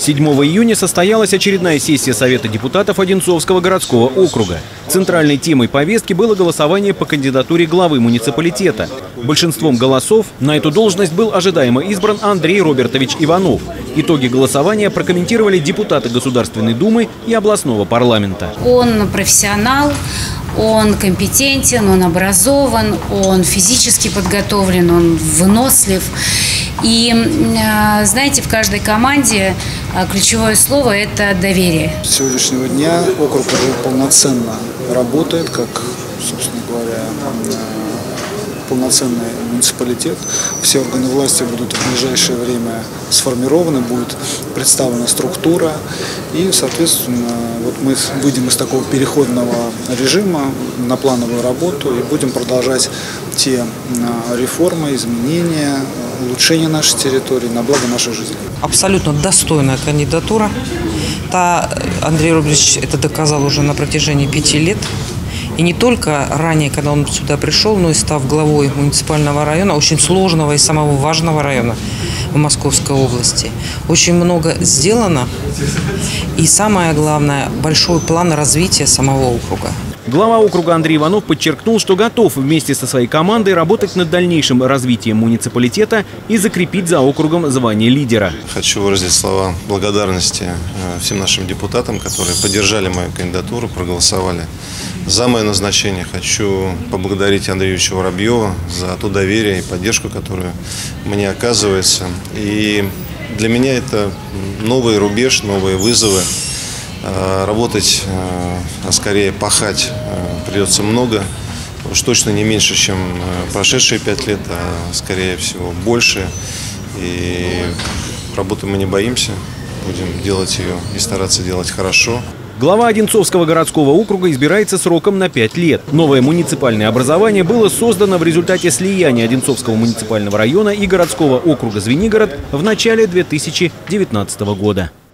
7 июня состоялась очередная сессия Совета депутатов Одинцовского городского округа. Центральной темой повестки было голосование по кандидатуре главы муниципалитета. Большинством голосов на эту должность был ожидаемо избран Андрей Робертович Иванов. Итоги голосования прокомментировали депутаты Государственной Думы и областного парламента. Он профессионал, он компетентен, он образован, он физически подготовлен, он вынослив. И, знаете, в каждой команде ключевое слово – это доверие. С сегодняшнего дня округ уже полноценно работает, как, собственно говоря, полноценный муниципалитет. Все органы власти будут в ближайшее время сформированы, будет представлена структура. И, соответственно, вот мы выйдем из такого переходного режима на плановую работу и будем продолжать те реформы, изменения, улучшения нашей территории на благо нашей жизни. Абсолютно достойная кандидатура. Андрей Робертович это доказал уже на протяжении 5 лет. И не только ранее, когда он сюда пришел, но и став главой муниципального района, очень сложного и самого важного района в Московской области. Очень много сделано. И самое главное, большой план развития самого округа. Глава округа Андрей Иванов подчеркнул, что готов вместе со своей командой работать над дальнейшим развитием муниципалитета и закрепить за округом звание лидера. Хочу выразить слова благодарности всем нашим депутатам, которые поддержали мою кандидатуру, проголосовали за мое назначение. Хочу поблагодарить Андрея Юрьевича Воробьева за то доверие и поддержку, которую мне оказывается. И для меня это новый рубеж, новые вызовы. Работать, а скорее пахать придется много, уж точно не меньше, чем прошедшие 5 лет, а скорее всего больше. И работы мы не боимся, будем делать ее и стараться делать хорошо. Глава Одинцовского городского округа избирается сроком на 5 лет. Новое муниципальное образование было создано в результате слияния Одинцовского муниципального района и городского округа Звенигород в начале 2019 года.